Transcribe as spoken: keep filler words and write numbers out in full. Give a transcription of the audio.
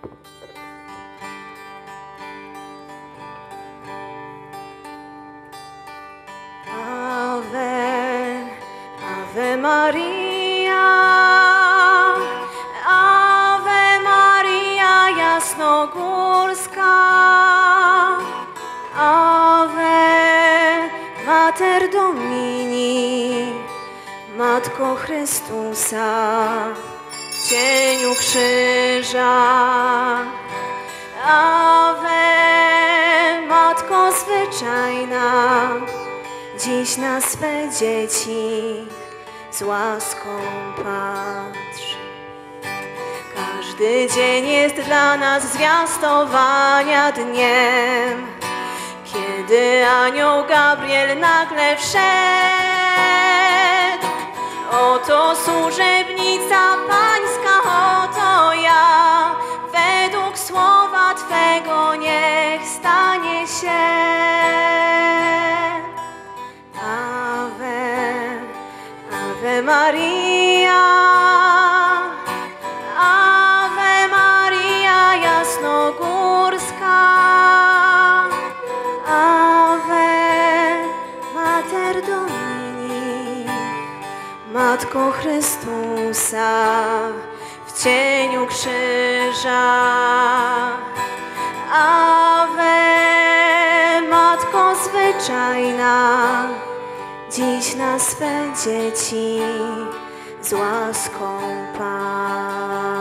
Ave, Ave Maria, Ave Maria jasnogórska, Ave Mater Domini, Matko Chrystusa, w cieniu krzyża. Ave Matko zwyczajna, dziś na swe dzieci z łaską patrz. Każdy dzień jest dla nas zwiastowania dniem, kiedy anioł Gabriel nagle wszedł. Oto służebnica pańska, oto ja, według słowa Twego niech stanie się. Ave, Ave Maria, Ave Maria jasnogórska, Ave Mater Domini, Matko Chrystusa, w cieniu krzyża. Ave Matko zwyczajna, dziś na swe dzieci z łaską patrz.